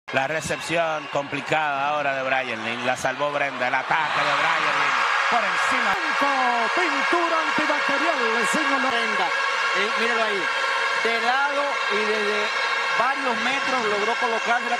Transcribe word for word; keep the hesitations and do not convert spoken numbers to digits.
La recepción complicada ahora de Brian Lynn. La salvó Brenda. El ataque de Brian Lynn. Por encima. Pintura antibacterial. Le sigo la Brenda. Eh, míralo ahí. De lado y desde varios metros logró colocarse la